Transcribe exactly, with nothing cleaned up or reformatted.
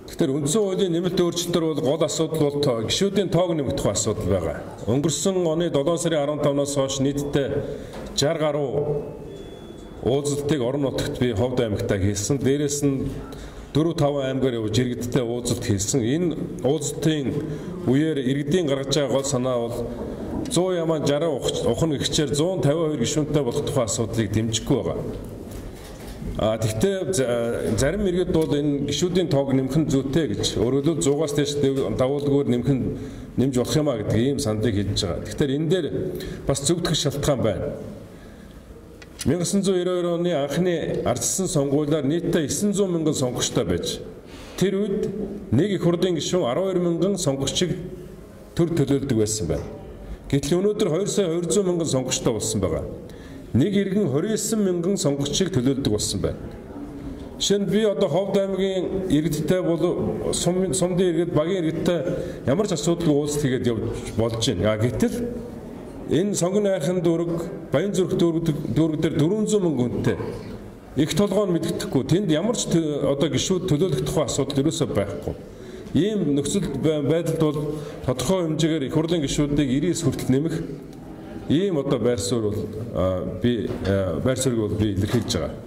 Тэгэхээр үндсэн хуулийн нэмэлт өөрчлөлтөөр бол гол асуудал бол гишүүдийн тоог нэмэгдэх асуудал байгаа. Өнгөрсөн оны долоон сарын арван тавнаас хойш нийтдээ шарх гаруй уулзалтыг орон нутагт би Ховд аймагтаа хийсэн. Дээрээс нь дөрөв таван аймгаар явж иргэдтэй уулзалт хийсэн. Энэ уулзалтын үеэр иргэдийн гаргаж байгаа гол санаа бол зуун ямаа жаргал ухна гихчээр зуун тавин хоёр гишүүнтэй болох тухай асуудлыг дэмжихгүй байгаа. А тэгвэл зарим иргэд бол энэ гишүүдийн тоог нэмэх нь зүйтэй гэж өөрөлдөө зугаас дэш давуулгүйгээр нэмэх нь нэмж болох юм а гэдэг ийм сандыг хэлж байгаа. Тэгэхээр энэ дээр бас зөвдөх шалтгаан байна. 천구၉хоёр оны анхны ардчилсан сонгуулиар нийтдээ девять сто мянган сонгогчтой байж тэр үед нэг их хурлын гишүүн арван хоёр мянган сонгогчийг төр төлөөлдөг байсан байна. Гэтэл өнөөдөр хоёр сая хоёр зуун мянган сонгогчтой болсон байгаа. Нэг иргэн двадцать девять мянган сонгогчийг төлөөлдөг болсон байна. Жишээ нь би одоо Ховд аймгийн иргэдтэй бол сумдын иргэд багийн иргэдтэй ямар ч асуудалгүй уулзалт хийгээд явж болж байна. Гэтэл энэ сонгоны хайрхан дүүрэг Баян зүрх дүүрэг дээр дөрвөн зуун мянган хүнтэй их толгойн мэддэхгүй тэнд ямар ч одоо гишүүд төлөөлөх тухай асуудал ерөөсөө байхгүй. Ийм нөхцөл байдалд бол тодорхой хэмжээгээр их хурлын гишүүдийг девяносто хүртэл нэмэх ийм одоо байр суурь бол би байр суурийг бол би илэрхийлж байгаа.